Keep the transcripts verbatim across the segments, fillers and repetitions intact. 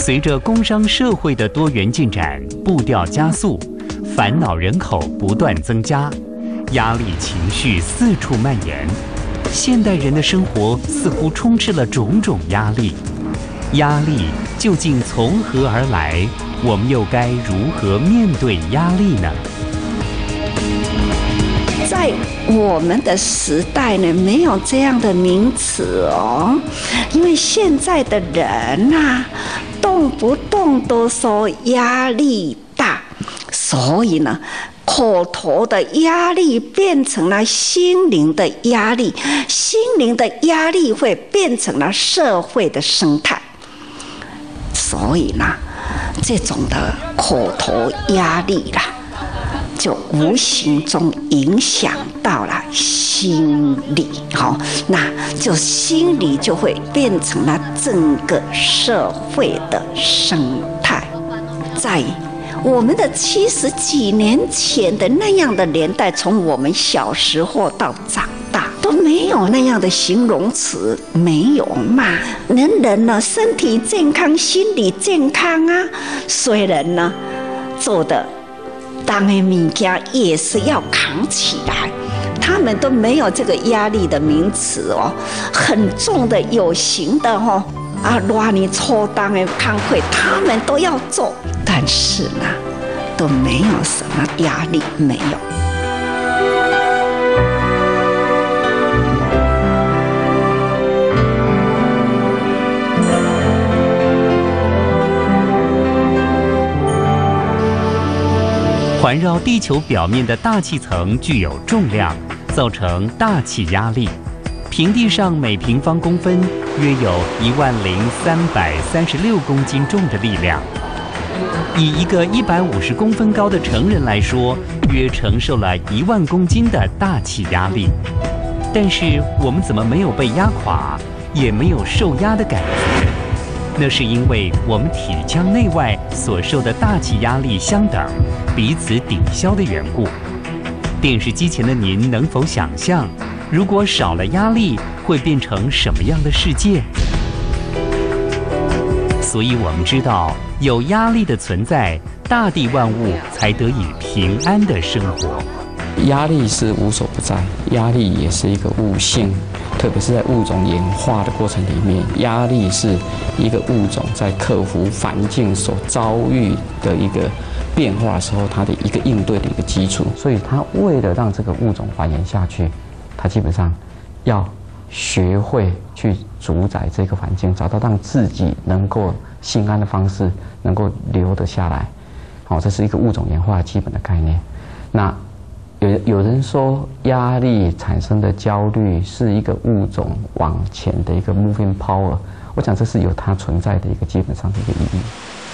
随着工商社会的多元进展，步调加速，烦恼人口不断增加，压力情绪四处蔓延。现代人的生活似乎充斥了种种压力，压力究竟从何而来？我们又该如何面对压力呢？ 在我们的时代呢，没有这样的名词哦，因为现在的人呐、啊，动不动都说压力大，所以呢，口头的压力变成了心灵的压力，心灵的压力会变成了社会的生态，所以呢，这种的口头压力啦，就无形中影响到了心理，好，那就心理就会变成了整个社会的生态。在我们的七十几年前的那样的年代，从我们小时候到长大，都没有那样的形容词，没有嘛。人人呢，身体健康，心理健康啊。虽然呢，做的当的物件也是要扛起来，他们都没有这个压力的名词哦，很重的有形的哦，啊，偌尼粗重的工课，他们都要做，但是呢，都没有什么压力，没有。 环绕地球表面的大气层具有重量，造成大气压力。平地上每平方公分约有一万零三百三十六公斤重的力量。以一个一百五十公分高的成人来说，约承受了一万公斤的大气压力。但是我们怎么没有被压垮，也没有受压的感觉？那是因为我们体腔内外所受的大气压力相等，彼此抵消的缘故。电视机前的您能否想象，如果少了压力，会变成什么样的世界？所以我们知道，有压力的存在，大地万物才得以平安的生活。 压力是无所不在，压力也是一个物性，特别是在物种演化的过程里面，压力是一个物种在克服环境所遭遇的一个变化的时候，它的一个应对的一个基础。所以它为了让这个物种繁衍下去，它基本上要学会去主宰这个环境，找到让自己能够心安的方式，能够留得下来。好，这是一个物种演化基本的概念。那有有人说，压力产生的焦虑是一个物种往前的一个 moving power。我想这是有它存在的一个基本上的一个意义。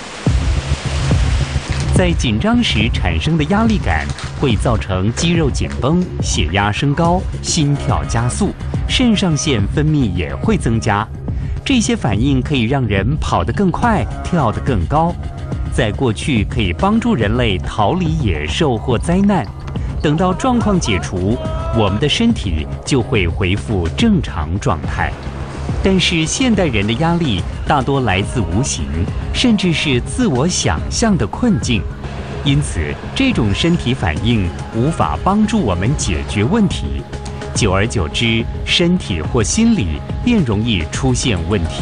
在紧张时产生的压力感会造成肌肉紧绷、血压升高、心跳加速，肾上腺分泌也会增加。这些反应可以让人跑得更快，跳得更高。在过去可以帮助人类逃离野兽或灾难。等到状况解除，我们的身体就会恢复正常状态。但是现代人的压力大多来自无形，甚至是自我想象的困境，因此这种身体反应无法帮助我们解决问题。久而久之，身体或心理便容易出现问题。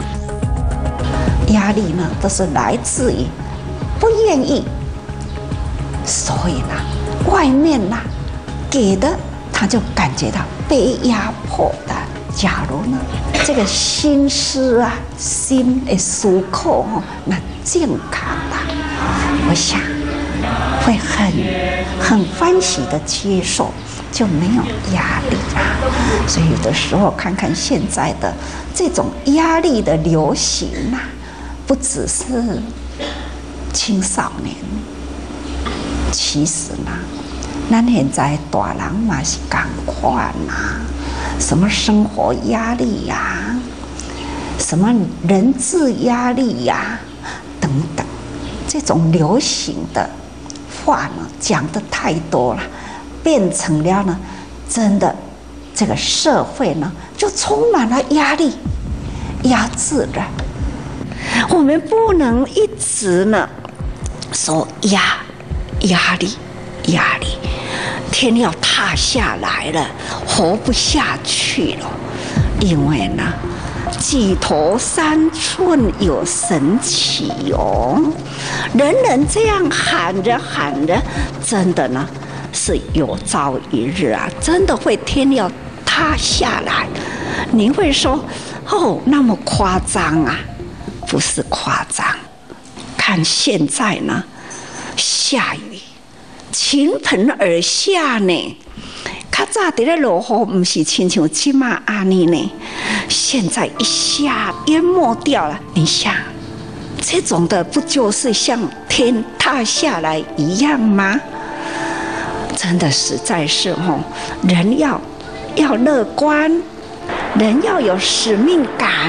压力呢，都是来自于不愿意，所以呢，外面呐给的，他就感觉到被压迫的。假如呢，这个心思啊，心的思考哦，那健康的，我想会很很欢喜的接受，就没有压力啦。所以有的时候看看现在的这种压力的流行啊，不只是青少年，其实呢，咱现在大人嘛是同款啦。什么生活压力呀、啊，什么人质压力呀、啊，等等，这种流行的话呢，讲得太多了，变成了呢，真的这个社会呢，就充满了压力、压制了。 我们不能一直呢说压压力压力，天要塌下来了，活不下去了。因为呢，举头三寸有神奇哦，人人这样喊着喊着，真的呢是有朝一日啊，真的会天要塌下来。你会说哦，那么夸张啊？不是夸张，看现在呢，下雨，倾盆而下呢。较早伫咧落雨，不是亲像即马安尼呢，现在一下淹没掉了。你想，这种的不就是像天塌下来一样吗？真的实在是吼，人要要乐观，人要有使命感。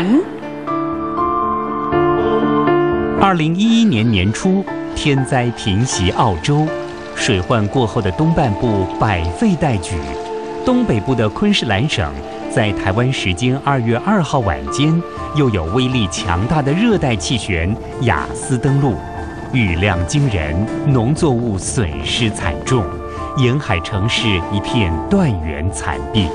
二零一一年年初，天灾平息澳洲，水患过后的东半部百废待举。东北部的昆士兰省，在台湾时间二月二号晚间，又有威力强大的热带气旋雅斯登陆，雨量惊人，农作物损失惨重，沿海城市一片断垣残壁。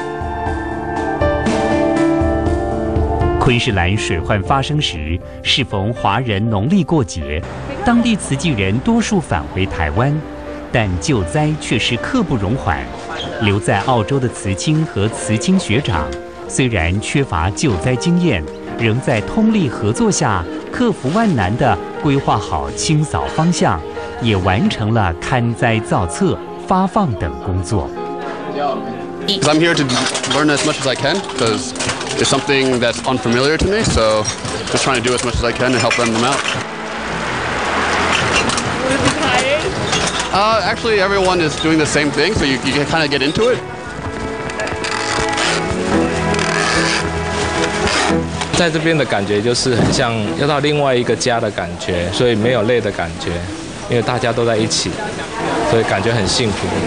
昆士兰水患发生时，适逢华人农历过节，当地慈济人多数返回台湾，但救灾却是刻不容缓。留在澳洲的慈青和慈青学长，虽然缺乏救灾经验，仍在通力合作下，克服万难地规划好清扫方向，也完成了勘灾造册、发放等工作。 I'm here to learn as much as I can because it's something that's unfamiliar to me. So just trying to do as much as I can and help them out. Uh, actually, everyone is doing the same thing, so you, you can kind of get into it. 在这边的感觉就是很像要到另外一个家的感觉，所以没有累的感觉，因为大家都在一起，所以感觉很幸福。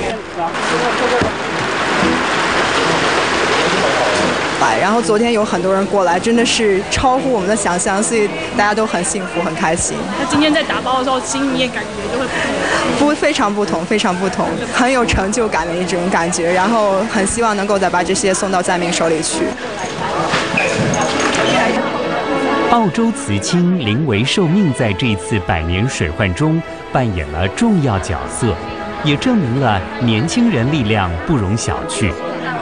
然后昨天有很多人过来，真的是超乎我们的想象，所以大家都很幸福、很开心。 那今天在打包的时候，心里面感觉就会不同， 不非常不同，非常不同，很有成就感的一种感觉。然后很希望能够再把这些送到灾民手里去。 澳洲慈青临危受命，在这次百年水患中扮演了重要角色，也证明了年轻人力量不容小觑。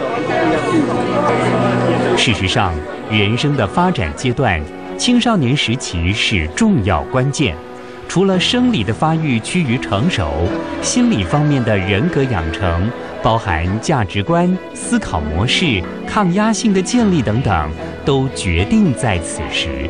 事实上，人生的发展阶段，青少年时期是重要关键。除了生理的发育趋于成熟，心理方面的人格养成，包含价值观、思考模式、抗压性的建立等等，都决定在此时。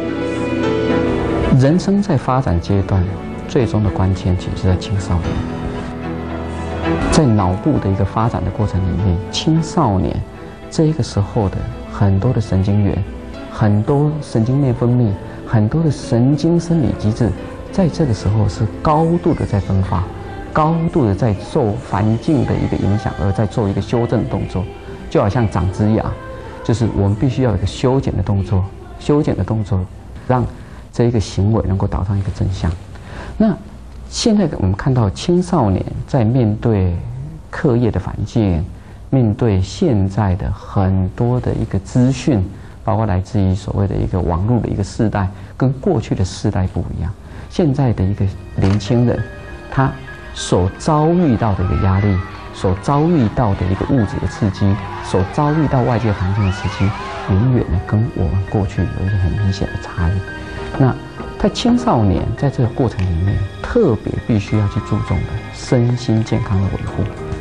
人生在发展阶段，最终的关键其实是在青少年。在脑部的一个发展的过程里面，青少年这一个时候的很多的神经元、很多神经内分泌、很多的神经生理机制，在这个时候是高度的在分化，高度的在受环境的一个影响，而在做一个修正的动作。就好像长枝芽，就是我们必须要有一个修剪的动作，修剪的动作，让这一个行为能够导向一个正向。那现在我们看到青少年在面对课业的环境，面对现在的很多的一个资讯，包括来自于所谓的一个网络的一个世代，跟过去的世代不一样。现在的一个年轻人，他所遭遇到的一个压力，所遭遇到的一个物质的刺激，所遭遇到外界环境的刺激，远远的跟我们过去有一个很明显的差异。那在青少年在这个过程里面，特别必须要去注重的身心健康的维护。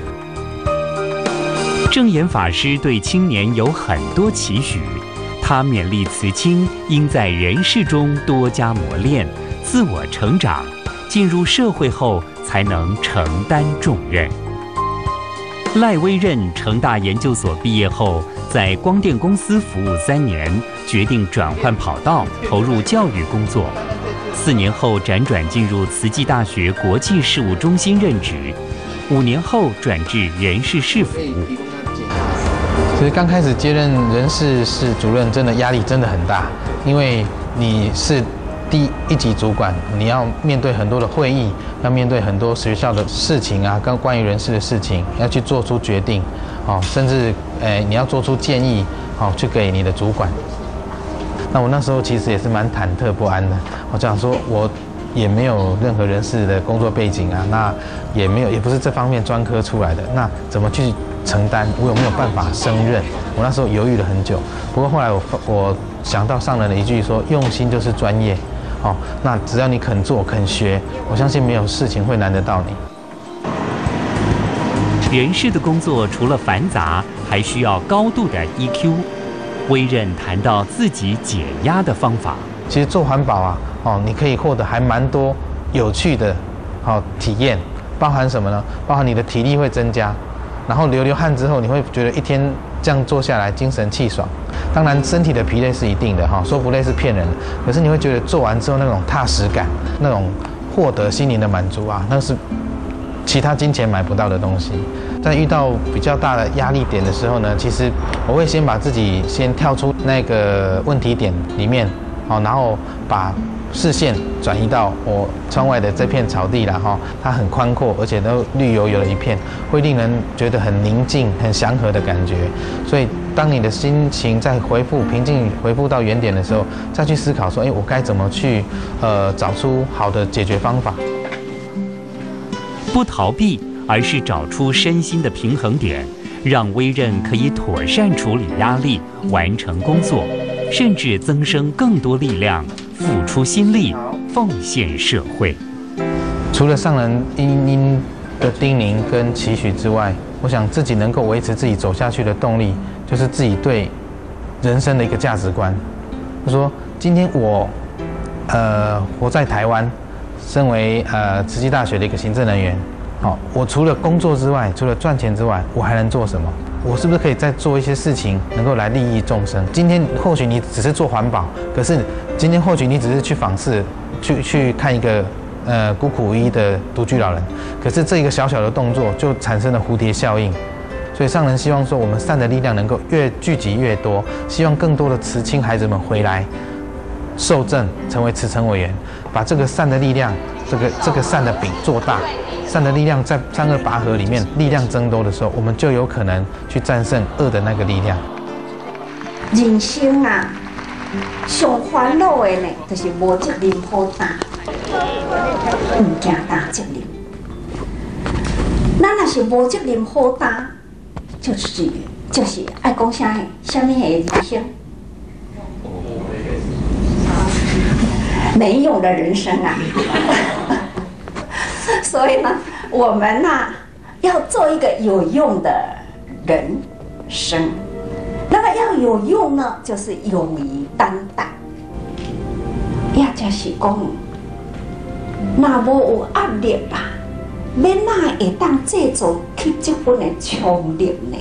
正言法师对青年有很多期许，他勉励慈青应在人世中多加磨练，自我成长，进入社会后才能承担重任。赖威任成大研究所毕业后，在光电公司服务三年，决定转换跑道，投入教育工作。四年后辗转进入慈济大学国际事务中心任职，五年后转至人事室服务。 其实刚开始接任人事室主任，真的压力真的很大，因为你是第一级主管，你要面对很多的会议，要面对很多学校的事情啊，跟关于人事的事情，要去做出决定，哦，甚至诶你要做出建议，哦，去给你的主管。那我那时候其实也是蛮忐忑不安的，我想说我也没有任何人事的工作背景啊，那也没有也不是这方面专科出来的，那怎么去承担？我有没有办法胜任？我那时候犹豫了很久，不过后来我我想到上人的一句说，用心就是专业。哦，那只要你肯做肯学，我相信没有事情会难得到你。 人事的工作除了繁杂，还需要高度的 E Q。威任谈到自己解压的方法。 其实做环保啊，哦，你可以获得还蛮多有趣的，哦体验，包含什么呢？包含你的体力会增加，然后流流汗之后，你会觉得一天这样做下来精神气爽。当然，身体的疲累是一定的哈，说不累是骗人的。可是你会觉得做完之后那种踏实感，那种获得心灵的满足啊，那是其他金钱买不到的东西。在遇到比较大的压力点的时候呢，其实我会先把自己先跳出那个问题点里面，好，然后把视线转移到我窗外的这片草地啦，哈，它很宽阔，而且都绿油油的一片，会令人觉得很宁静、很祥和的感觉。所以，当你的心情在恢复平静、恢复到原点的时候，再去思考说，哎，我该怎么去呃找出好的解决方法？ 不逃避，而是找出身心的平衡点，让威任可以妥善处理压力，完成工作，甚至增生更多力量。付出心力，奉献社会。 除了上人殷殷的叮咛跟期许之外，我想自己能够维持自己走下去的动力，就是自己对人生的一个价值观。就说今天我呃活在台湾，身为呃慈济大学的一个行政人员，好，我除了工作之外，除了赚钱之外，我还能做什么？我是不是可以再做一些事情，能够来利益众生？今天或许你只是做环保，可是今天或许你只是去访视，去去看一个呃孤苦无依的独居老人，可是这一个小小的动作就产生了蝴蝶效应。所以上人希望说，我们善的力量能够越聚集越多，希望更多的慈青孩子们回来受证，成为慈诚委员，把这个善的力量，这个这个善的饼做大。善的力量在三二拔河里面力量增多的时候，我们就有可能去战胜恶的那个力量。 人生啊，上烦恼的呢，就是无责任好担，唔惊担责任。咱若是无责任好担，就是就是爱讲啥个，啥物的人生，没用的人生啊。所以呢，我们呢、啊、要做一个有用的人生。那么要有用呢，就是勇于担待。也就是讲，若无有压力啦，要哪会当制造起这份的冲力呢？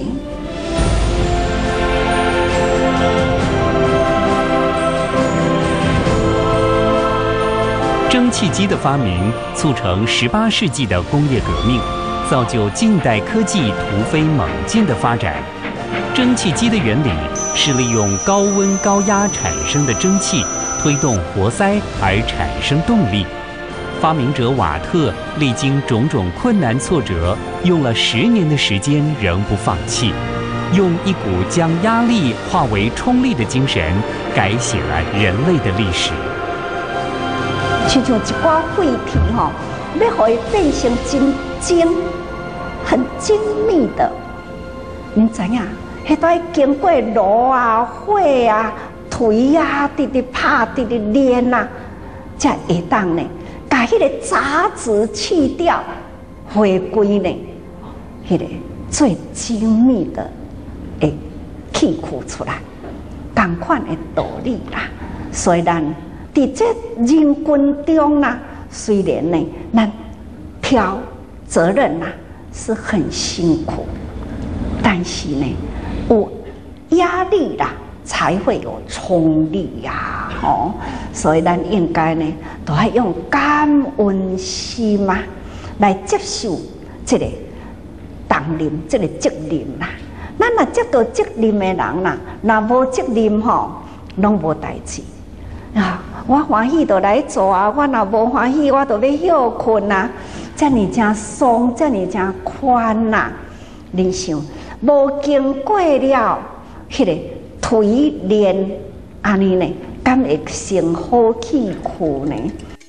蒸汽机的发明促成十八世纪的工业革命，造就近代科技突飞猛进的发展。蒸汽机的原理是利用高温高压产生的蒸汽推动活塞而产生动力。发明者瓦特历经种种困难挫折，用了十年的时间仍不放弃，用一股将压力化为冲力的精神，改写了人类的历史。 就像一挂废皮吼，要让它变成真精、很精密的，你知影？迄都要经过炉啊、火啊、锤啊，直直拍、直直炼啊，才会当呢，把迄个杂质去掉，回归呢，迄个最精密的诶器躯出来，同款的道理啦。虽然伫这人群中啦，虽然呢，咱挑责任啦是很辛苦，但是呢，有压力啦，才会有冲力呀、啊，哦，所以咱应该呢，都要用感恩心嘛，来接受这个担任这个责任啦。咱若接到责任的人啦，若无责任吼，拢无代志啊。 我欢喜就来做啊，我若无欢喜，我就要休困啊。遮尔正松，遮尔正宽呐、啊。你想，无经过了迄、那个锤炼，安尼呢，敢会成好气苦呢？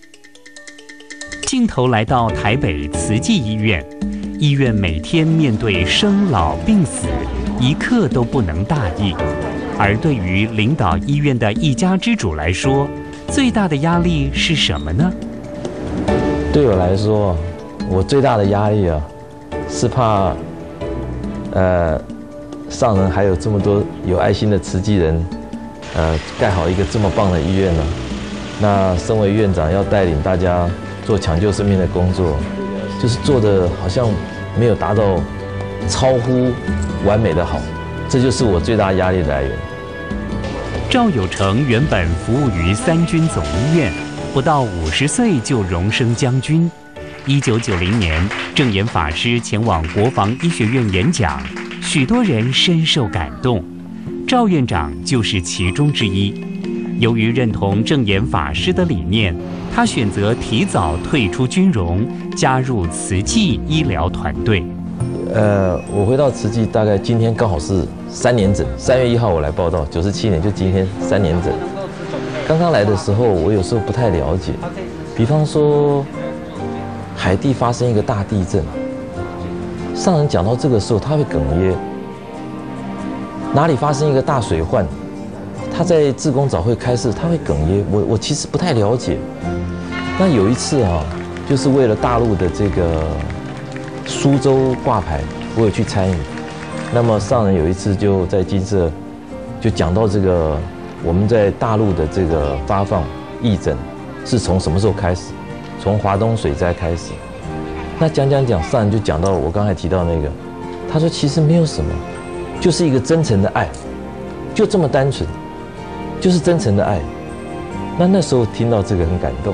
镜头来到台北慈济医院，医院每天面对生老病死，一刻都不能大意。而对于领导医院的一家之主来说，最大的压力是什么呢？ 对我来说，我最大的压力啊，是怕，呃，上人还有这么多有爱心的慈济人，呃，盖好一个这么棒的医院呢。那身为院长，要带领大家做抢救生命的工作，就是做的好像没有达到超乎完美的好，这就是我最大压力的来源。 赵有成原本服务于三军总医院，不到五十岁就荣升将军。一九九零年，证严法师前往国防医学院演讲，许多人深受感动，赵院长就是其中之一。由于认同证严法师的理念，他选择提早退出军容，加入慈济医疗团队。 呃，我回到慈济大概今天刚好是三年整，三月一号我来报道，九十七年就今天三年整。刚刚来的时候，我有时候不太了解，比方说海地发生一个大地震，上人讲到这个时候他会哽咽；哪里发生一个大水患，他在志工早会开示他会哽咽。我我其实不太了解。那有一次啊，就是为了大陆的这个苏州挂牌，我有去参与。那么上人有一次就在金色就讲到这个我们在大陆的这个发放义诊是从什么时候开始？从华东水灾开始。那讲讲讲，上人就讲到了我刚才提到那个，他说其实没有什么，就是一个真诚的爱，就这么单纯，就是真诚的爱。那那时候听到这个很感动。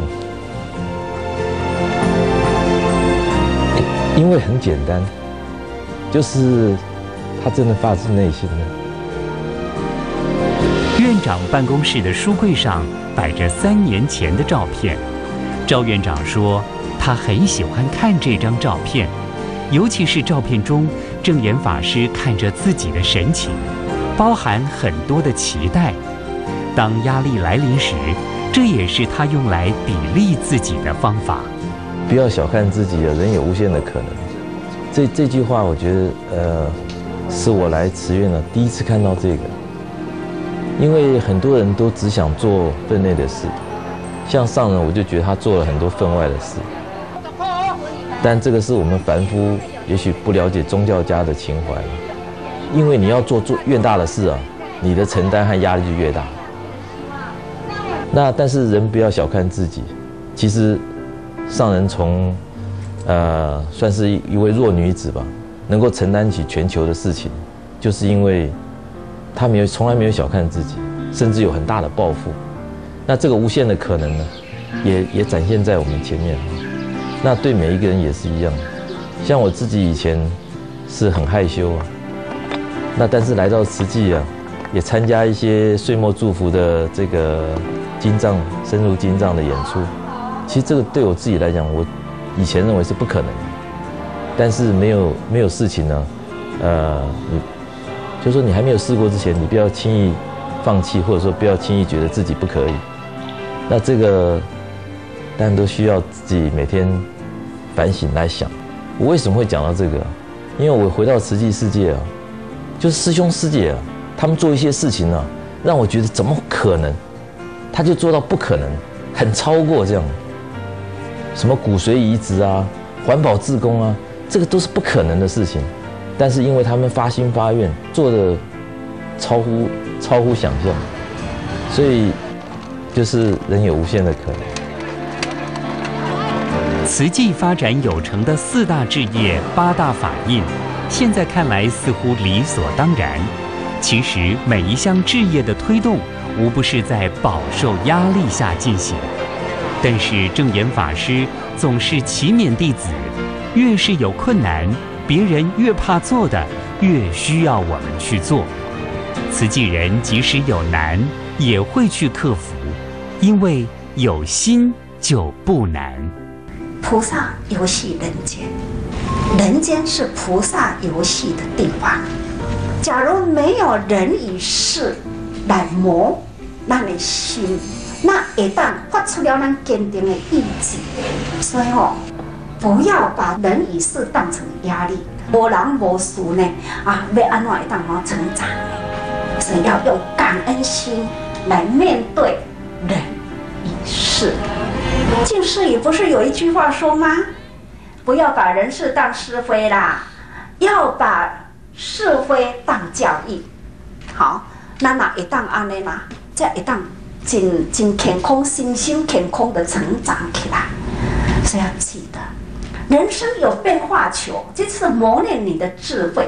因为很简单，就是他真的发自内心的。 院长办公室的书柜上摆着三年前的照片。赵院长说，他很喜欢看这张照片，尤其是照片中证严法师看着自己的神情，包含很多的期待。当压力来临时，这也是他用来砥砺自己的方法。 不要小看自己啊，人有无限的可能。这这句话，我觉得，呃，是我来慈院呢第一次看到这个。因为很多人都只想做分内的事，像上人，我就觉得他做了很多分外的事。但这个是我们凡夫也许不了解宗教家的情怀了，因为你要做做越大的事啊，你的承担和压力就越大。那但是人不要小看自己，其实。上人从，呃，算是一位弱女子吧，能够承担起全球的事情，就是因为她没有从来没有小看自己，甚至有很大的抱负。那这个无限的可能呢，也也展现在我们前面。那对每一个人也是一样，像我自己以前是很害羞啊，那但是来到慈济啊，也参加一些岁末祝福的这个经藏深入经藏的演出。其实这个对我自己来讲，我以前认为是不可能的，但是没有没有事情呢，呃，你就说你还没有试过之前，你不要轻易放弃，或者说不要轻易觉得自己不可以。那这个当然都需要自己每天反省来想，我为什么会讲到这个？因为我回到慈济世界啊，就是师兄师姐啊，他们做一些事情呢、啊，让我觉得怎么可能？他就做到不可能，很超过这样。什么骨髓移植啊，环保志工啊，这个都是不可能的事情。但是因为他们发心发愿，做的超乎超乎想象，所以就是人有无限的可能。 慈济发展有成的四大志业、八大法印，现在看来似乎理所当然。其实每一项志业的推动，无不是在饱受压力下进行。但是证严法师总是祈勉弟子，越是有困难，别人越怕做的，越需要我们去做。慈济人即使有难，也会去克服， 因为有心就不难。 菩萨游戏人间，人间是菩萨游戏的地方。假如没有人与事来磨咱的心，那会当发出了咱坚定的意志。所以哦，不要把人与事当成压力，无人无事呢啊，要安怎会当好成长呢？所以要用感恩心来面对人与事。净世也不是有一句话说吗？不要把人事当是非啦，要把是非当教育。好，那哪会当安尼啦？这会当真真健康、身心健康的成长起来。所以要记得，人生有变化球，这次磨练你的智慧。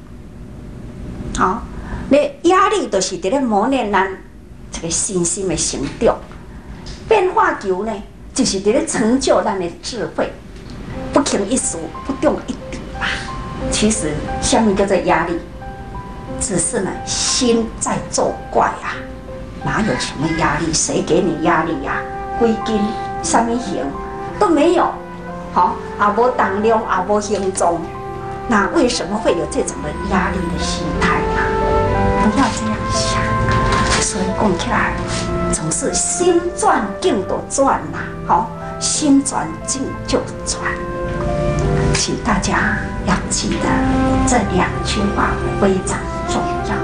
好，你压力都是在咧磨练咱这个身心的成长。变化球呢？就是在咧成就咱的智慧，不轻一粟，不动一笔吧。其实，什么叫做压力？只是呢，心在作怪啊，哪有什么压力？谁给你压力呀、啊？几斤、什么型都没有，好、哦，啊无重量，啊无形重，那为什么会有这种的压力的心态呢？不要这样想，所以讲起来。总是心转境都转呐，好，心转境就转。请大家要记得这两句话非常重要。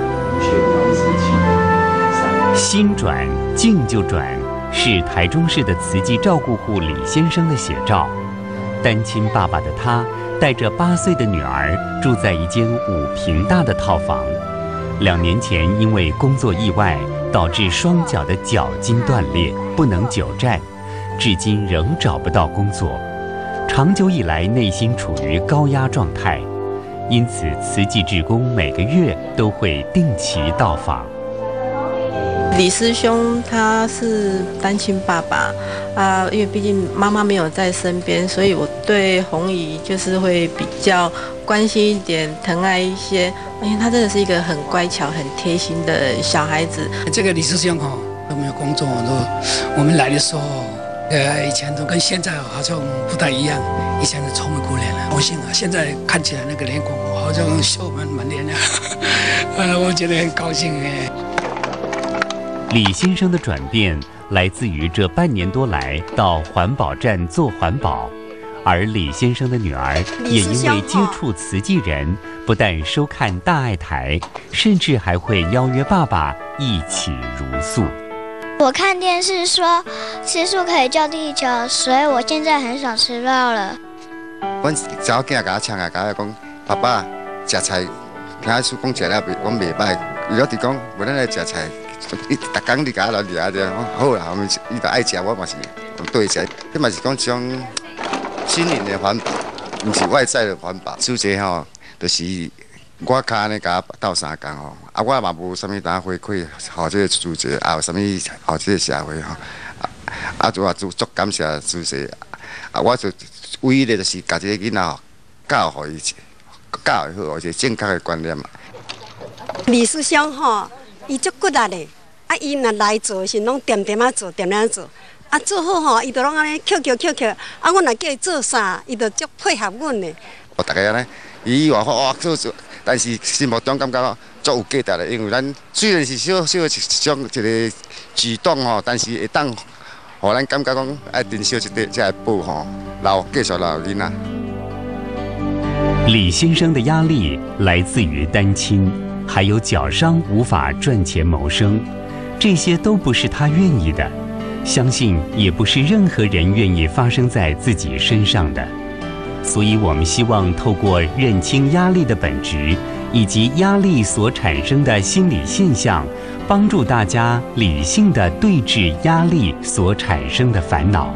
心转境就转，是台中市的慈济照顾户李先生的写照。单亲爸爸的他，带着八岁的女儿住在一间五坪大的套房。两年前因为工作意外，导致双脚的脚筋断裂，不能久站，至今仍找不到工作，长久以来内心处于高压状态，因此慈济志工每个月都会定期到访。 李师兄他是单亲爸爸啊，因为毕竟妈妈没有在身边，所以我对弘仪就是会比较关心一点，疼爱一些。因为他真的是一个很乖巧、很贴心的小孩子。 这个李师兄哈都没有工作，都我们来的时候，呃，以前都跟现在好像不太一样。以前是愁眉苦脸的，不幸啊，现在看起来那个脸孔好像笑满满脸的，呃，我觉得很高兴哎。 李先生的转变来自于这半年多来到环保站做环保，而李先生的女儿也因为接触慈济人，不但收看大爱台，甚至还会邀约爸爸一起茹素。 我看电视说吃素可以救地球，所以我现在很少吃肉了。 阮查某囝甲我请来，甲我讲，爸爸食菜，听阿叔讲食了，讲袂歹。伊了直讲，无咱来食菜。伊逐工你甲我来掠着，好啦，我们伊就爱食，我嘛是对食。这嘛是讲一种心灵的环保，毋是外在的环保。主席吼，就是我较安尼甲斗相共吼，啊，我嘛无啥物呾回馈，互这个主席，啊有啥物互这个社会吼，啊啊，就话足足感谢主席，啊，我就唯一的就是甲这个囡仔教互伊，教育好，一个正确的观念嘛。 李师兄吼。伊足骨力的，啊，伊若来做是拢点点啊做，点点啊做，啊做好吼，伊就拢安尼扣扣扣扣，啊，阮若叫伊做啥，伊就足配合阮的。我大家呢，伊话哇做做，但是心目中感觉足有价值的，因为咱虽然是小小一种一个举动吼，但是会当，互咱感觉讲爱珍惜这个这个宝吼，留继续留囡仔。 李先生的压力来自于单亲。还有脚伤无法赚钱谋生，这些都不是他愿意的，相信也不是任何人愿意发生在自己身上的。所以我们希望透过认清压力的本质，以及压力所产生的心理现象，帮助大家理性地对峙压力所产生的烦恼。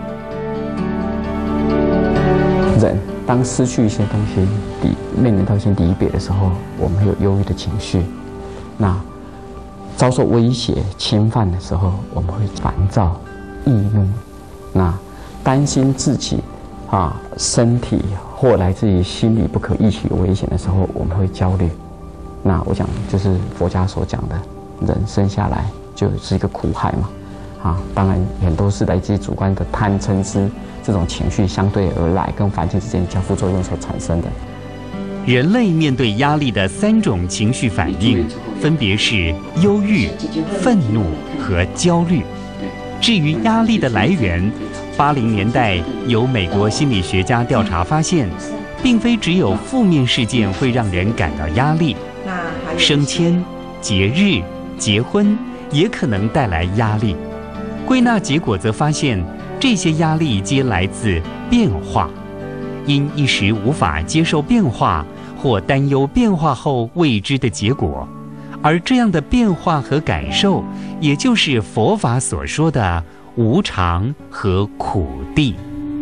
人当失去一些东西，离面临到一些离别的时候，我们会有忧郁的情绪。那遭受威胁、侵犯的时候，我们会烦躁、易怒。那担心自己啊身体或来自于心理不可预期的危险的时候，我们会焦虑。那我想就是佛家所讲的，人生下来就是一个苦海嘛。 啊，当然很多是来自于主观的贪嗔痴这种情绪相对而来，跟环境之间交互作用所产生的。 人类面对压力的三种情绪反应，分别是忧郁、愤怒和焦虑。至于压力的来源，八零年代有美国心理学家调查发现，并非只有负面事件会让人感到压力，升迁、节日、结婚也可能带来压力。归纳结果则发现，这些压力皆来自变化，因一时无法接受变化，或担忧变化后未知的结果，而这样的变化和感受，也就是佛法所说的无常和苦谛。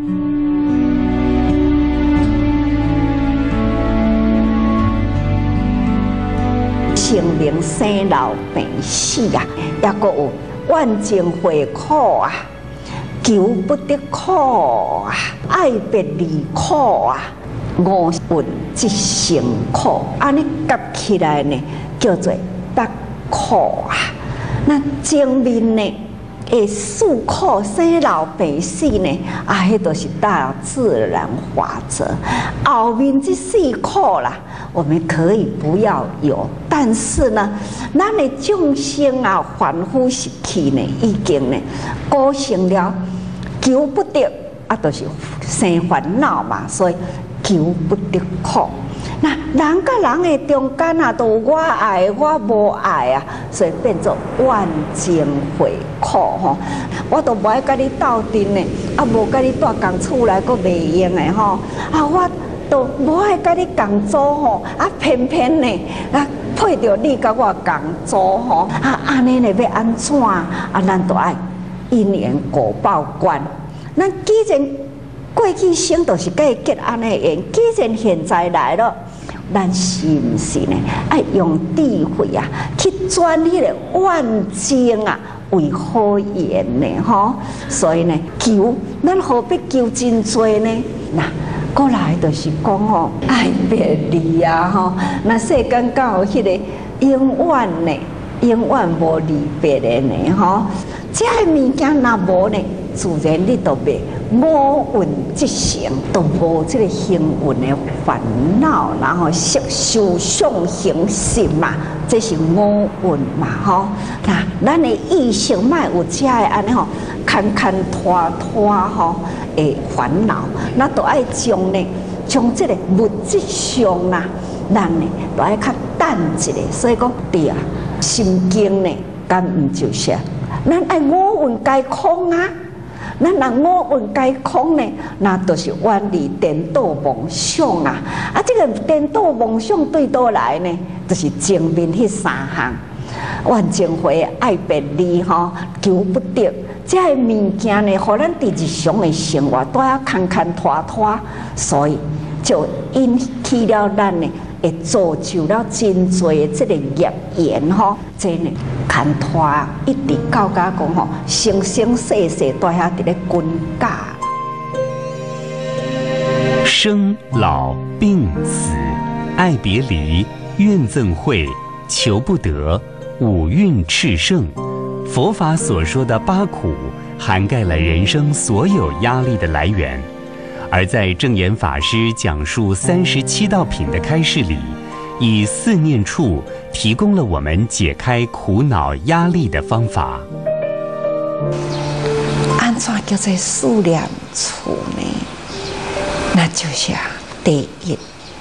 生命生老病死啊，也阁有怨憎会苦啊，求不得苦啊，爱别离苦啊，五蕴即成苦，安尼夹起来呢，叫做八苦啊。那前面呢，会受苦生老病死呢，啊，迄都是大自然法则。后面这四苦啦，我们可以不要有，但是呢，咱的众生啊，凡夫习气呢，已经呢，构成了求不得啊，就是生烦恼嘛，所以求不得苦。那人甲人的中间啊，都有我爱我无爱啊，所以变作怨憎会苦吼。我都无爱甲你斗阵呢，啊无甲你住共厝内，阁袂用的吼。啊，我都无爱甲你共租吼，啊偏偏呢啊配着你甲我共租吼，啊安尼呢要安怎？啊咱都爱因缘果报观。咱既然过去生都是甲伊结安尼缘，既然现在来了。咱是毋是呢？爱用智慧啊，去转迄个怨憎啊为好缘呢？吼，所以呢，求咱何必求真多呢？那过来就是讲吼，爱别离啊吼。那世间敢有迄个永远呢？永远无离别的呢？吼，这个物件若无呢？自然你都袂五蕴即成，都无这个行运的烦恼，然后色受想行识嘛，这是五蕴嘛吼。那咱的意识卖有这个安尼吼，牵牵拖拖吼的烦恼，那都爱将呢，将这个物质上啦，咱呢都爱较淡一下。所以讲对啊，心经呢，敢唔就是啊？咱爱五蕴皆空啊。咱若五蕴皆空呢，那都是远离颠倒妄想啊！啊，这个颠倒妄想对倒来呢，就是前面迄三项：怨憎会、爱别离吼、求不得。这个物件呢，互咱伫日常的生活都要牵牵拖拖，所以就引起了咱呢，会造就了真多的这个业缘吼，这呢。牵拖一直到甲讲吼，生生世世都遐伫咧滚架。 生老病死、爱别离、怨憎会、求不得、五蕴炽盛，佛法所说的八苦，涵盖了人生所有压力的来源。而在正言法师讲述三十七道品的开示里，以四念处提供了我们解开苦恼压力的方法。 安怎叫做四念处呢？那就是啊，第一，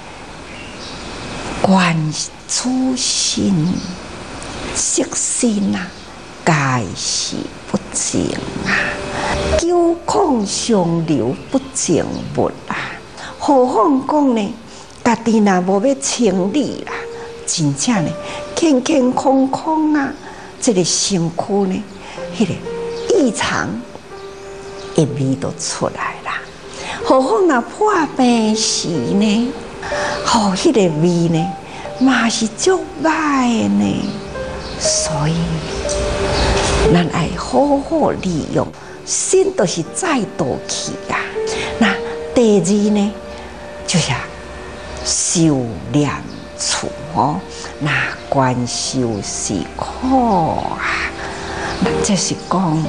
观初心，色心啊，皆是不净啊，九孔相流不净物啊。何况讲呢？家己若无要清理啦，真正呢，空空空空啊，这个身躯呢，迄个异常一味都出来啦。何况若破病时呢，吼，迄个味呢，嘛是足歹的呢。所以，咱爱好好利用，心都是再度去啊。那第二呢，就是啊。修念处哦，那观修是苦啊，那就是讲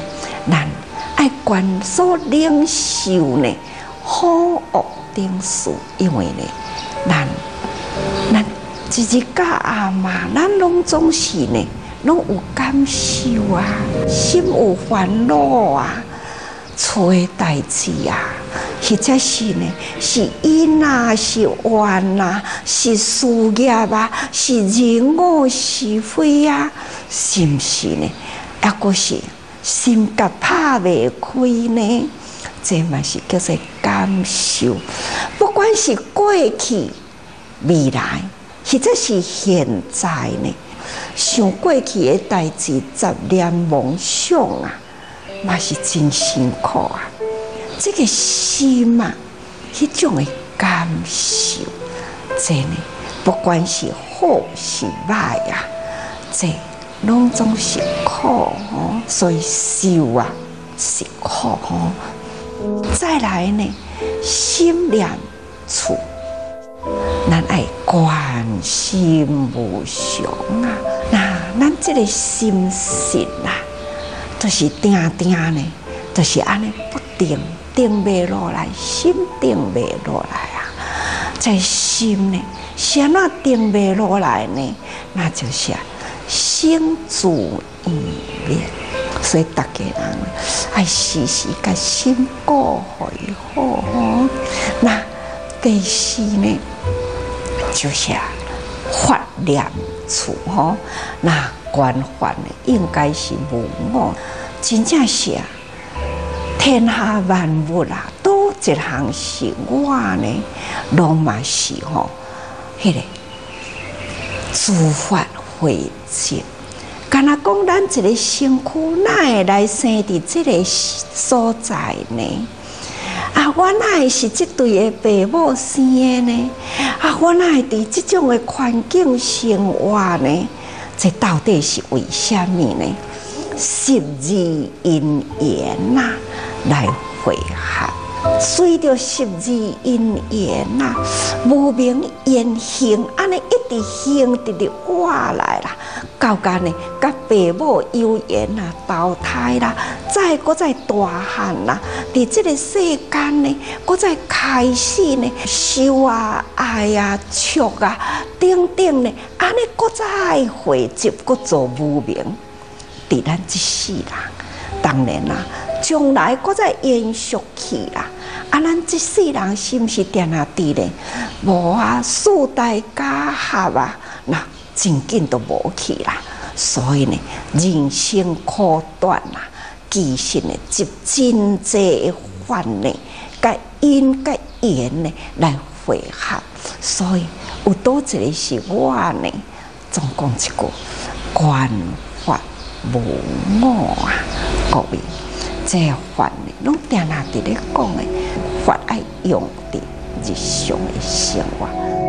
咱爱观所领受呢，好恶定数，因为呢，咱咱一日到暗嘛，咱拢总是呢，拢有感受啊，心有烦恼啊，厝的代志啊，或者是呢，是因啊，是怨啊，是事业啊，是人我是非啊，是不是呢？抑个是心甲拍袂开呢？这嘛是叫做感受，不管是过去、未来，或者是现在呢，想过去的代志，杂念妄想啊，嘛是真辛苦啊。这个心啊，迄种的感受，这呢，不管是好是歹啊，这拢总是苦哦，所以受啊是苦哦。再来呢，心念处，咱爱观心无常啊。那咱这个心性啊，就是定定呢，就是安尼不定，定袂落来，心定袂落来啊。这心呢，是安怎定袂落来呢？那就是啊，心住意灭。所以大家人爱时时甲心顾好吼。那第四呢，就是啊法念处吼。那观法呢，应该是无我，真正是啊，天下万物啊，都一项是我呢，拢嘛是吼，迄个诸法慧净。敢若讲咱一个身躯，哪会来生伫这个所在呢？啊，我哪会是这对的父母生的呢？啊，我哪会伫这种的环境生活呢？这到底是为什么呢？十二因缘呐，来汇合。随着十二因缘呐，无明缘行，安尼一直行，直直活来啦。到间呢，甲父母有缘啊，投胎啦，再搁再大汉啦，伫这个世间呢，搁再开始呢，修啊、爱啊、触啊，等等呢，安尼搁再汇集，搁做无明，伫咱这世人，当然啦，将来搁再延续去啦。啊，咱这世人是毋是定下伫咧？无啊，四代家合啊，那真紧都无去啦。所以呢，人生苦短啊，其实呢，集真济的法呢，甲因甲缘呢来汇合。所以有多一个是我呢，总讲一句：观法无我啊，各位。这法呢，拢定下伫咧讲的，法爱用伫日常的生活。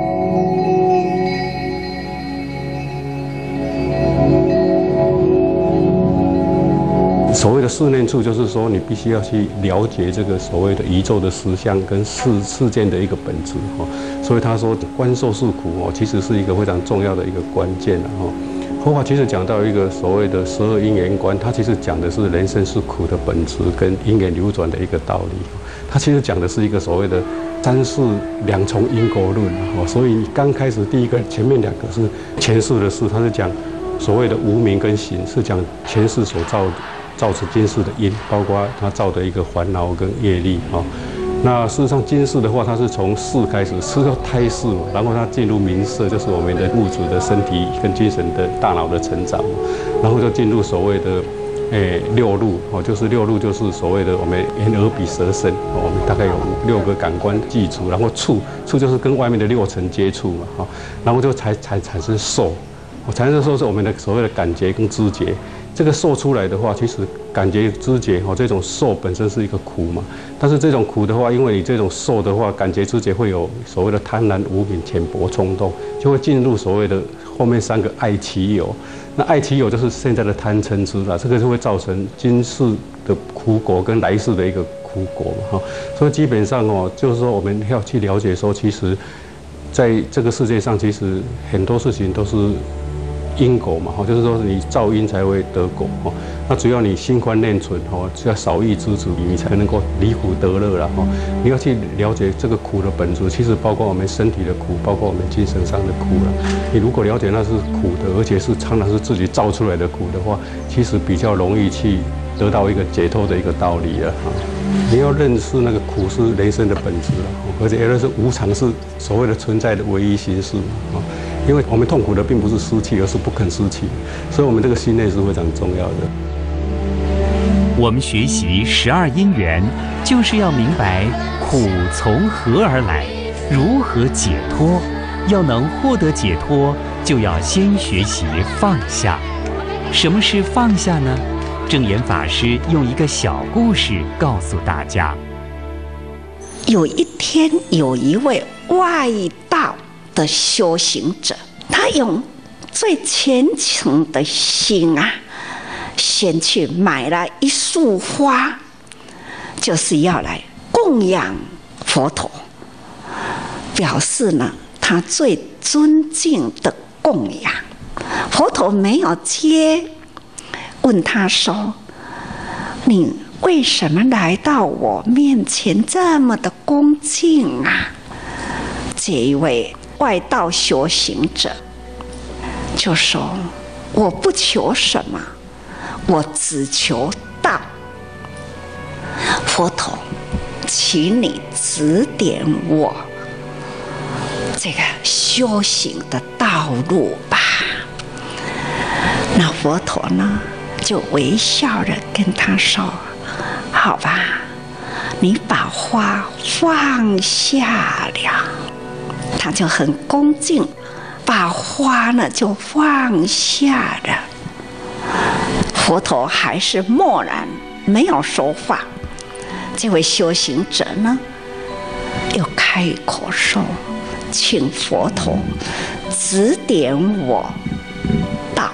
所谓的四念处，就是说你必须要去了解这个所谓的宇宙的实相跟事事件的一个本质哈。所以他说观受是苦哦，其实是一个非常重要的一个关键了哈。佛法其实讲到一个所谓的十二因缘观，它其实讲的是人生是苦的本质跟因缘流转的一个道理。它其实讲的是一个所谓的三世两重因果论哦。所以刚开始第一个前面两个是前世的事，它是讲所谓的无明跟行，是讲前世所造造成今世的因，包括它造的一个烦恼跟业力啊。那事实上，今世的话，它是从世开始，吃到胎世嘛，然后它进入冥色，就是我们的物质的身体跟精神的大脑的成长，然后就进入所谓的诶六路哦，就是六路就是所谓的我们眼耳鼻舌身，我们大概有六个感官记住，然后触触就是跟外面的六尘接触嘛，哈，然后就才才产生受，产生受是我们的所谓的感觉跟知觉。这个受出来的话，其实感觉知觉哦，这种受本身是一个苦嘛。但是这种苦的话，因为你这种受的话，感觉知觉会有所谓的贪婪、无明、浅薄、冲动，就会进入所谓的后面三个爱其有。那爱其有就是现在的贪嗔痴啦，这个就会造成今世的苦果跟来世的一个苦果嘛哈。所以基本上哦，就是说我们要去了解说，其实在这个世界上，其实很多事情都是因果嘛，哈，就是说你造因才会得果，哈。那只要你心宽念存，哈，只要少欲知足，你才能够离苦得乐了，哈。你要去了解这个苦的本质，其实包括我们身体的苦，包括我们精神上的苦了。你如果了解那是苦的，而且是常常是自己造出来的苦的话，其实比较容易去得到一个解脱的一个道理了，哈。你要认识那个苦是人生的本质了，而且原来是无常是所谓的存在的唯一形式嘛，啊。因为我们痛苦的并不是失去，而是不肯失去，所以我们这个心内是非常重要的。 我们学习十二因缘，就是要明白苦从何而来，如何解脱。要能获得解脱，就要先学习放下。什么是放下呢？正言法师用一个小故事告诉大家。 有一天，有一位外道的修行者，他用最虔诚的心啊，先去买了一束花，就是要来供养佛陀，表示呢他最尊敬的供养。佛陀没有接，问他说：“你为什么来到我面前这么的恭敬啊？”这一位外道修行者就说：“我不求什么，我只求道。佛陀，请你指点我这个修行的道路吧。”那佛陀呢，就微笑着跟他说：“好吧，你把花放下了。”他就很恭敬，把花呢就放下了。佛陀还是默然，没有说话。这位修行者呢，又开口说：“请佛陀指点我道。”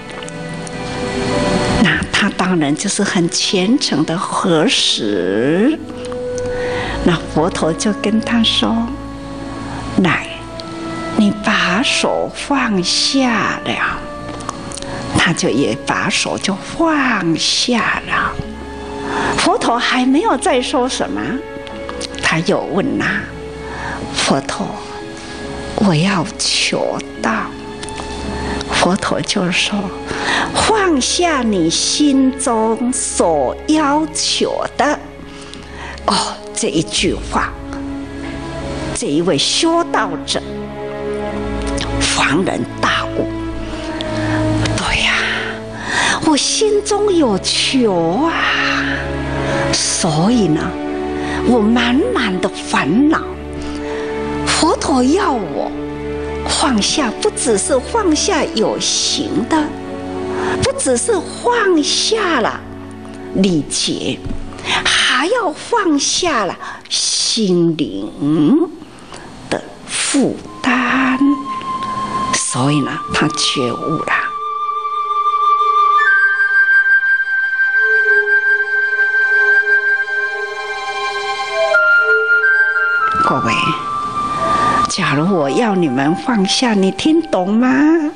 那他当然就是很虔诚的合十。那佛陀就跟他说：“来，你把手放下了。”他就也把手就放下了。佛陀还没有再说什么，他又问呐：“佛陀，我要求道。”佛陀就说：“放下你心中所要求的。”哦，这一句话，这一位修道者恍然大悟。对呀，我心中有求啊，所以呢，我满满的烦恼。佛陀要我放下，不只是放下有形的，不只是放下了礼节，还要放下了心灵的负担。所以呢，他觉悟了。各位，假如我要你们放下，你听懂吗？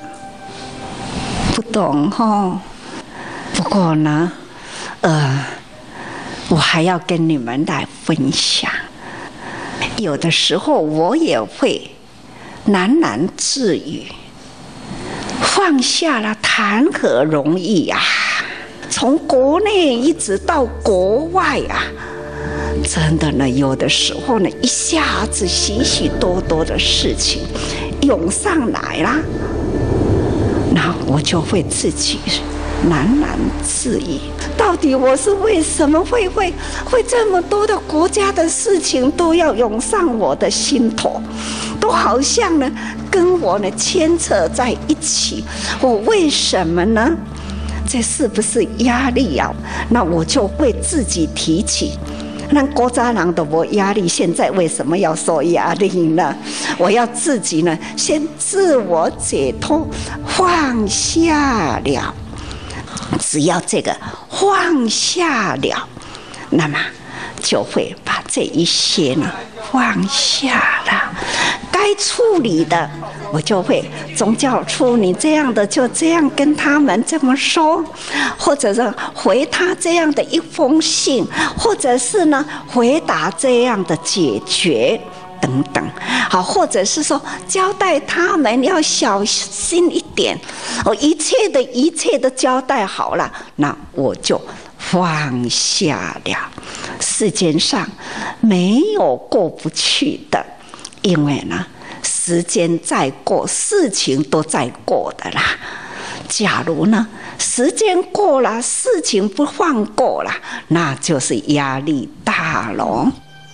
不懂吼。不过呢，呃，我还要跟你们来分享。有的时候我也会喃喃自语，放下了谈何容易啊！从国内一直到国外啊，真的呢，有的时候呢，一下子许许多多的事情涌上来啦，那我就会自己喃喃自语，到底我是为什么会会会这么多的国家的事情都要涌上我的心头，都好像呢跟我呢牵扯在一起，我为什么呢？这是不是压力啊？那我就会自己提起。那国家人都没压力，现在为什么要受压力呢？我要自己呢，先自我解脱，放下了。只要这个放下了，那么就会把这一些呢放下了，该处理的我就会总教处你这样的就这样跟他们这么说，或者是回他这样的一封信，或者是呢回答这样的解决等等，好，或者是说交代他们要小心一点，哦，一切的一切的交代好了，那我就放下了。世间上没有过不去的，因为呢，时间在过，事情都在过的啦。假如呢，时间过了，事情不放过了，那就是压力大了。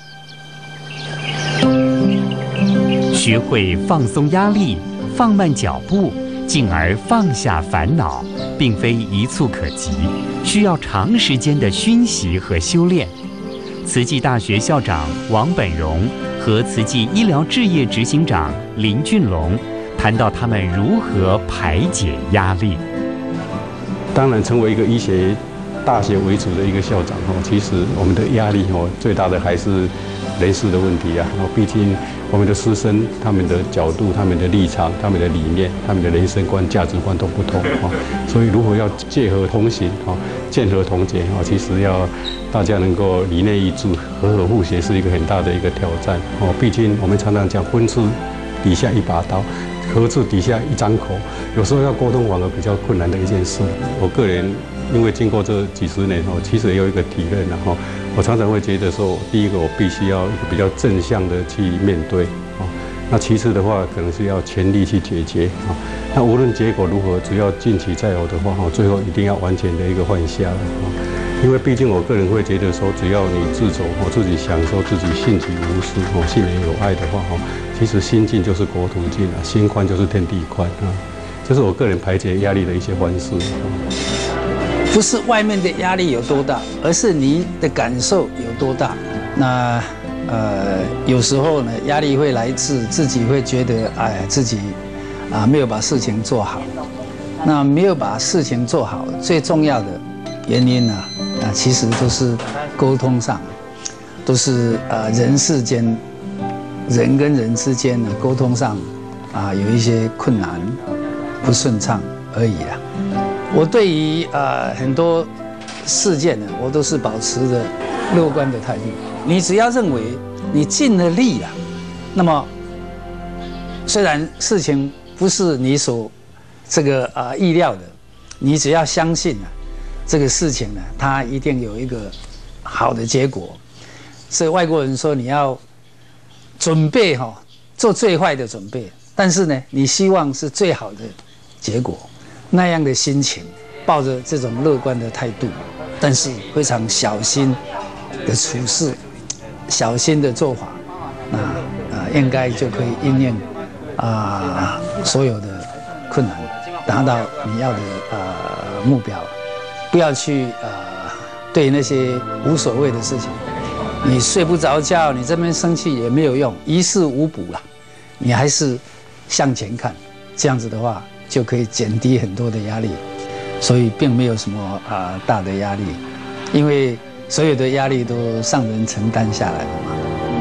学会放松压力，放慢脚步，进而放下烦恼，并非一蹴可及，需要长时间的熏习和修炼。慈济大学校长王本荣和慈济医疗置业执行长林俊龙谈到他们如何排解压力。 当然，成为一个医学大学为主的一个校长哦，其实我们的压力哦，最大的还是人事的问题啊。哦，毕竟我们的师生，他们的角度、他们的立场、他们的理念、他们的人生观、价值观都不同啊，所以如何要戒和同行啊，见和同结啊，其实要大家能够理念一致、和和互协，是一个很大的一个挑战哦。毕竟我们常常讲分治底下一把刀，合治底下一张口，有时候要沟通反而比较困难的一件事。我个人因为经过这几十年哦，其实也有一个体认，然后我常常会觉得说，第一个我必须要一个比较正向的去面对哦，那其次的话，可能是要全力去解决啊。那无论结果如何，只要尽其在我的话哈，最后一定要完全的一个放下了啊。因为毕竟我个人会觉得说，只要你自走哦，自己享受，自己性己无私哦，信人有爱的话哈，其实心静就是国土静啊，心宽就是天地宽啊。这是我个人排解压力的一些方式。 不是外面的压力有多大，而是你的感受有多大。那呃，有时候呢，压力会来自自己会觉得，哎，自己啊没有把事情做好。那没有把事情做好，最重要的原因呢，啊，其实都是沟通上，都是呃人世间，人跟人之间的沟通上，啊有一些困难，不顺畅而已啦。我对于呃很多事件呢，我都是保持着乐观的态度。你只要认为你尽了力了，那么虽然事情不是你所这个呃意料的，你只要相信啊，这个事情呢，它一定有一个好的结果。所以外国人说你要准备哈，做最坏的准备，但是呢，你希望是最好的结果。那样的心情，抱着这种乐观的态度，但是非常小心的处事，小心的做法，那呃应该就可以应验啊、呃、所有的困难，达到你要的呃目标。不要去呃对那些无所谓的事情，你睡不着觉，你这边生气也没有用，于事无补了。你还是向前看，这样子的话。就可以减低很多的压力，所以并没有什么啊、呃、大的压力，因为所有的压力都上人承担下来了嘛。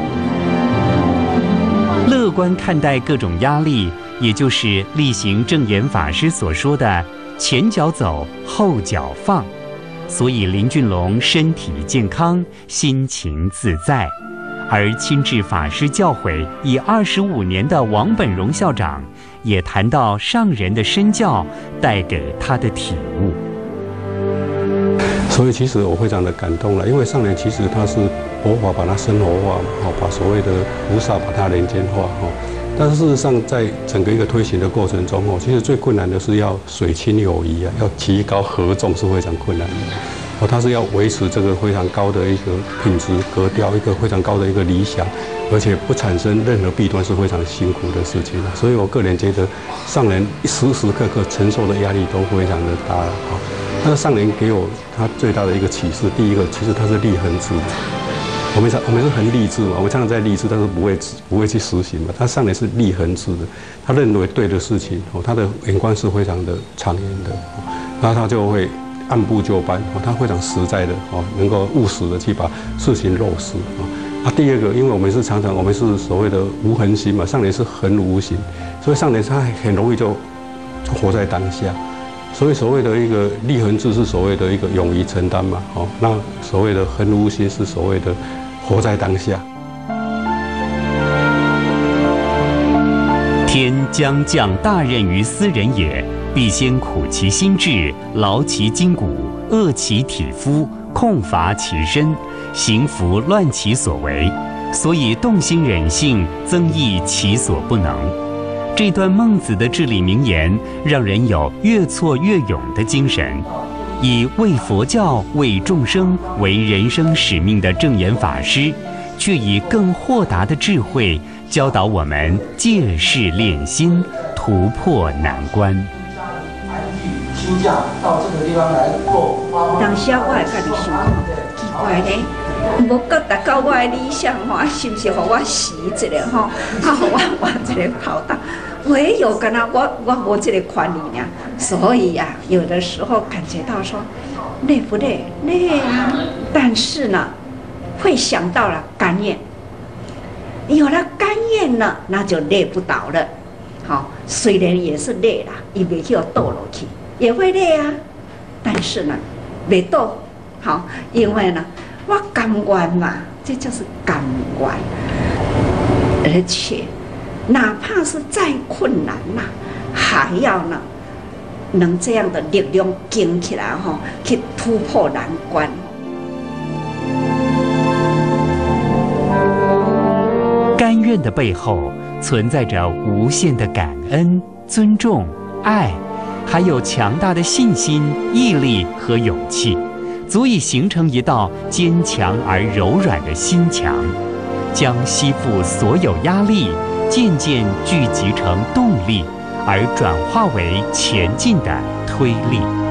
乐观看待各种压力，也就是力行正言法师所说的前脚走，后脚放。所以林俊龙身体健康，心情自在。而亲至法师教诲已二十五年的王本荣校长，也谈到上人的身教带给他的体悟。 所以其实我非常的感动了，因为上人其实他是佛法把它生活化嘛，哦，把所谓的菩萨把它人间化哈。但是事实上，在整个一个推行的过程中哦，其实最困难的是要水清有仪啊，要提高合众是非常困难的。哦，它是要维持这个非常高的一个品质格调，一个非常高的一个理想，而且不产生任何弊端是非常辛苦的事情。所以我个人觉得，上人时时刻刻承受的压力都非常的大了。哈，那上人给我他最大的一个启示，第一个，其实他是立恒志的。我们常我们是很励志嘛，我们常常在励志，但是不会不会去实行嘛。他上人是立恒志的，他认为对的事情，哦，他的眼光是非常的长远的，然后他就会按部就班，哦，他非常实在的，哦，能够务实的去把事情落实，哦。 啊，第二个，因为我们是常常我们是所谓的无恒心嘛，上人是恒无形，所以上人他很容易就就活在当下。所以所谓的一个立恒志是所谓的一个勇于承担嘛，哦，那所谓的恒无心是所谓的活在当下。 天将降大任于斯人也，必先苦其心志，劳其筋骨，饿其体肤，空乏其身，行拂乱其所为，所以动心忍性，增益其所不能。这段孟子的至理名言，让人有越挫越勇的精神。以为佛教、为众生为人生使命的证严法师，却以更豁达的智慧教导我们借势练心，突破难关。 休假到这个地方来做发挥。 当时我会家己想看，奇怪呢，无觉达到我的理想吼，是不是互我死一个吼，啊，互我换一个跑道？唯有跟他我我无这个权利呢，所以呀、啊，有的时候感觉到说累不累？累啊，但是呢，会想到了甘愿，有了甘愿呢，那就累不倒了。好，虽然也是累啦，也袂去倒落去。也会累啊，但是呢，没倒，好，因为呢，我甘愿嘛，这就是甘愿，而且哪怕是再困难呐、啊，还要呢，能这样的力量坚起来哈，去突破难关。 甘愿的背后存在着无限的感恩、尊重、爱。还有强大的信心、毅力和勇气，足以形成一道坚强而柔软的心墙，将吸附所有压力渐渐聚集成动力，而转化为前进的推力。